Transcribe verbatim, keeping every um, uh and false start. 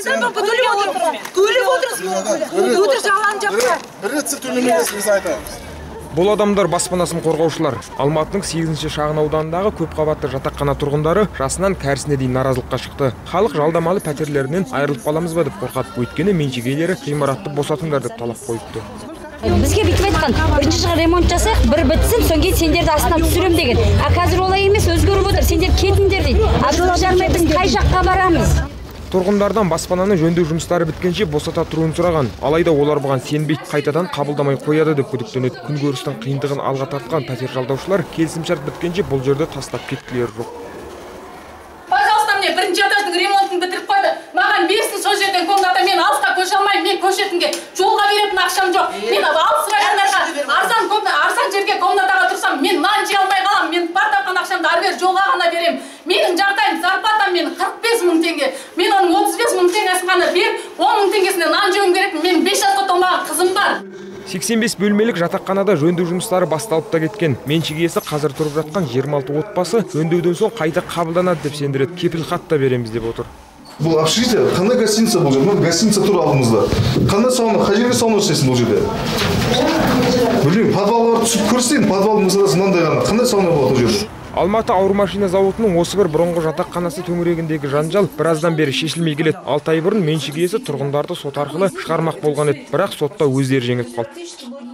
Сен төлеп отырсың. Төлеп отырсың. Өтір жалған жаппа. Бір рет сіз төлемеңіз біз айтамыз. Бұл адамдар баспанасын қорғаушылар. Алматының сегізінші шағын ауданындағы көпқабатты жатақхана тұрғындары жасынан кәрісіне дейін наразылыққа шықты. Халық жалдамалы пәтерлерінен айырылып қаламыз ба деп қорқады. Өйткені меншік иелері ғимаратты босатыңдар деп талап қойыпты. Бізге бүйтіп айтқан, бірінші жылы ремонт жасайық, бір бітсін, соң кейін сендерді астынан түсірем деген. А қазір олай емес, өзгеріп отыр, сендер кетіңдер дейді. Абдулла жармай біз қай жаққа барамыз? Тұрғындардан баспананы жөндеу жұмыстары біткенше босата тұруын сұраған. Алайда олар бұған сенбейді, қайтадан қабылдамай қояды деп күдіктенеді. Күнкөрістің қиындығын алға тартқан пәтер жалдаушылар келісімшарт біткенше бұл жерді тастап кеткілері жоқ. Пожалуйста, мне бірінші этаждың ремонтын бітіріп қойды. Маған берсін сол жерден комната, мен алысқа көше алмаймын, мен көшетінге жолға беретін ақшам жоқ. Мен алыс райондарға арзан комната, арзан жерге комнатаға тұрсам, мен нан жей алмай қалам. Мен бар тапқан ақшамды ары бері жолға ғана берем. Менің жағдайым, зарплатам мен қырық бес мың теңге. Мен оның отыз бес мың теңгесін ғана беріп, он мың теңгесіне нан жеуім керек. Мен бес жасқа толмаған қызым бар. сексен бес бөлмелік жатақханада жөндеу жұмыстары басталып та кеткен. Меншік иесі қазір тұрып жатқан жиырма алты отбасы жөндеуден соң қайта қабылданады деп сендіреді. Кепіл хат та береміз деп отыр. Бұл общежитие, қандай гостиница бұл жерде? Гостиница тұр алдымызда. Қандай сауна, қай жерге сауна істесін бұл жерде? Білмеймін, подвалға түсіп көрсетейін, подвалдың мысаласы мынандай ғана. Қандай сауна болады бұл жерде? Алматы ауыр машина зауытының осы бір бұрынғы жатақханасы төңірегіндегі жанжал біраздан бері шешілмей келеді. алты ай бұрын меншік иесі тұрғындарды сот арқылы шығармақ болған еді, бірақ сотта өздері жеңіліп қалды.